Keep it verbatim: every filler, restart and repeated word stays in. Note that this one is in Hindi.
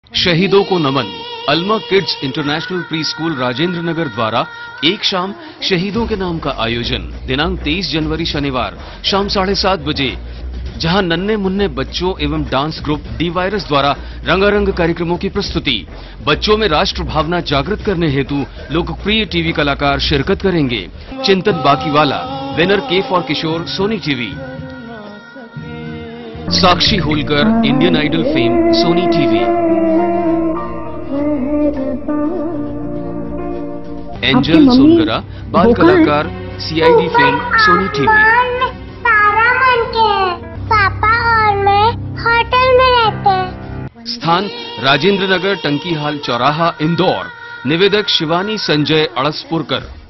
शहीदों को नमन। Alma kids international pre school Rajendra Nagar द्वारा एक शाम शहीदों के नाम का आयोजन दिनांक तेईस जनवरी शनिवार शाम साढ़े सात बजे, जहां नन्हे मुन्ने बच्चों एवं डांस ग्रुप डी वायरस द्वारा रंगारंग कार्यक्रमों की प्रस्तुति। बच्चों में राष्ट्र भावना जागृत करने हेतु लोकप्रिय टीवी कलाकार शिरकत करेंगे। Chintan Bakiwala, winner K for Kishore, Sony TV. Sakshi Holkar, Indian Idol fame, Sony TV. Angel Songara, बाल कलाकार, सीआईडी फेम, सोनी टीवी। पापा और मैं होटल में रहते हैं। स्थान राजेंद्र नगर, टंकी हाल चौराहा, इंदौर। निवेदक शिवानी संजय अड़सपुरकर।